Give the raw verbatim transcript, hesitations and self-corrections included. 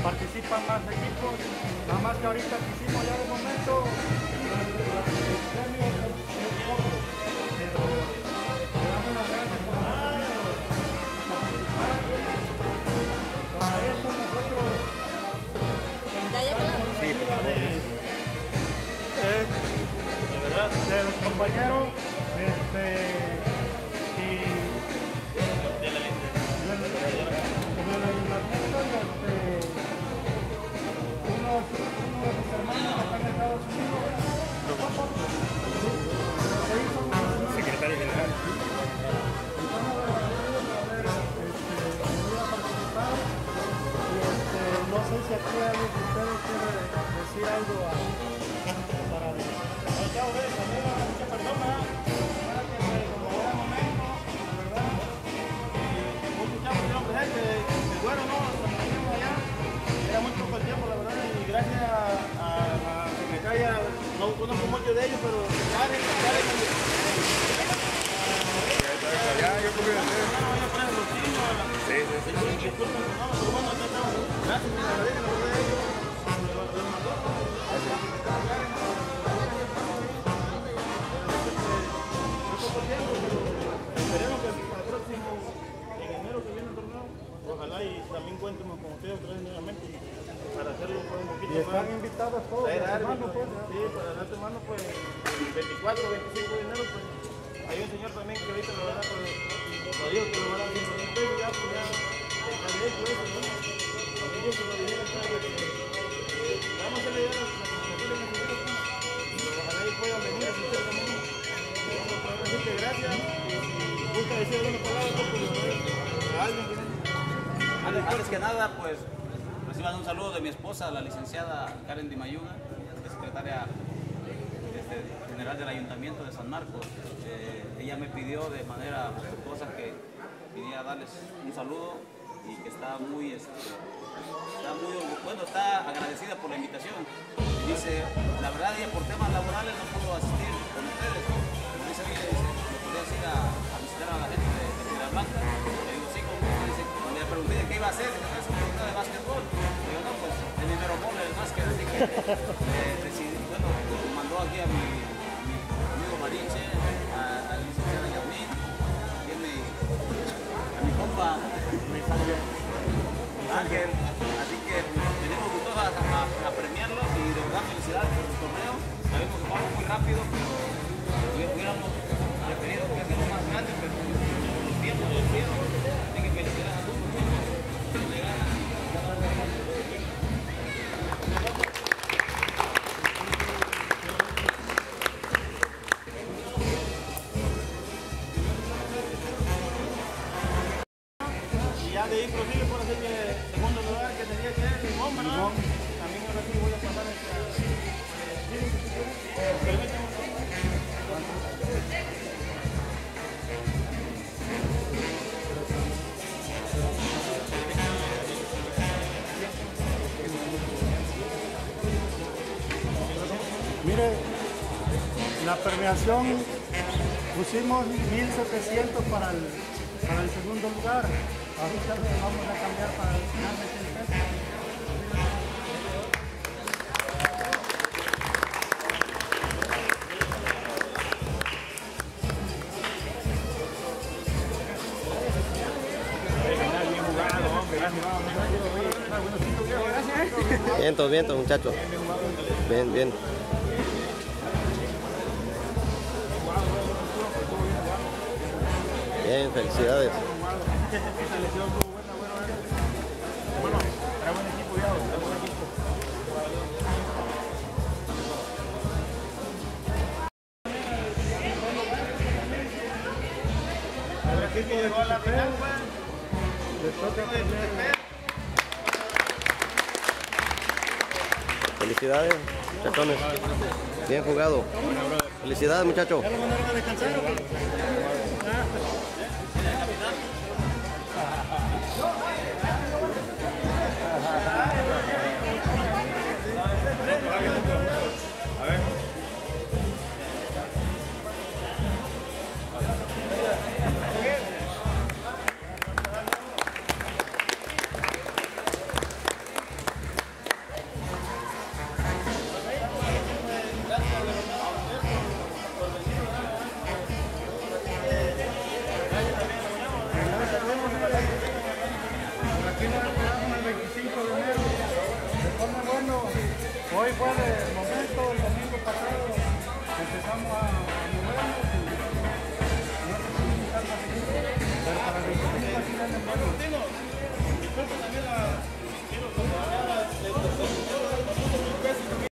participan más equipos, nada más que ahorita quisimos ya de momento el premio es poco, pero le damos las gracias por participar. Para eso nosotros sí, por favor. Eh, de verdad, de los compañeros este, y de la lista. Unos, unos de mis hermanos que están en Estados Unidos, Secretario General. No sé si aquí alguien de ustedes quiere decir algo a, para el... Chao, ves, también a muchas personas, para que se como era momento, la verdad, y muchos chavos dieron presente, el güero no, cuando veníamos allá, era muy poco el tiempo, la verdad, y gracias a, a la secretaria, no conozco mucho de ellos, pero Karen, Karen, Ya, yo creo que sí, sí, sí. Disculpen, no, pero bueno, aquí estamos. Gracias, me agradezco, la verdad, ellos. Esperemos que para el próximo, en enero que viene el torneo, ojalá y también cuentemos con ustedes otra vez nuevamente para hacerlo un poquito más. Y están invitados todos, hermanos, pues. Sí, para la semana, pues, el veinticuatro o veinticinco de enero, pues, hay un señor también que ahorita, la verdad, pues, lo digo que lo van a dar ciento mil pesos, ya, pues, ya, está de hecho eso, ¿no? Ellos se lo dijeron, pues, vamos a hacerle ya las comunicaciones en el video, pues, ojalá ellos puedan venir a asistir también. Así que gracias, y gusta decir alguna palabra, pues, a alguien que Antes, antes que nada, pues reciban un saludo de mi esposa, la licenciada Karen Di Mayuga, secretaria este, general del Ayuntamiento de San Marcos. Eh, ella me pidió de manera respetuosa que viniera a darles un saludo y que está muy, este, está muy, bueno, está agradecida por la invitación. Dice, la verdad, ella por temas laborales no pudo asistir con ustedes. Como dice ella, dice, ¿me podías ir a, a visitar a la gente de, de Piedra Blanca? Le digo, sí, como dice, cuando le pregunté de qué iba a hacer, dice, es un torneo de básquetbol. Le digo, no, pues es mi mero mole el básquet, así que eh, decidí, bueno, mandó aquí a mi, a mi amigo Marinche, a, a la licenciada Yasmín, y a mi, a mi compa Ángel, así que tenemos gustosos a, a, a premiarlos y de verdad felicidades por el torneo. Sabemos que vamos muy rápido, pero hubiéramos preferido que fuera más grande, pero los tiempos los tiempos, así que felicidades a todos. ya de ahí prosigue por así que segundo lugar que tenía que ser Limón, ¿verdad? También ahora sí voy a pasar Mire, la premiación pusimos mil setecientos para el, para el segundo lugar. Ahorita lo vamos a cambiar para el final de cien pesos. Vientos, vientos, muchachos. Bien, bien. Bien, felicidades. Bueno, era buen equipo ya, era buen equipo. El equipo llegó a la final, le toca perder. Felicidades, muchachones. Bien jugado. Felicidades, muchachos. ¿Ya lo mandaron a descansar o qué? A ver. Aquí nos esperamos el veinticinco de enero. Se pone bueno. Hoy fue el momento, el domingo pasado. Empezamos a, a movernos y no sé si están más seguidos. Pero para el veinticinco aquí vienen buenos. Disculpe también la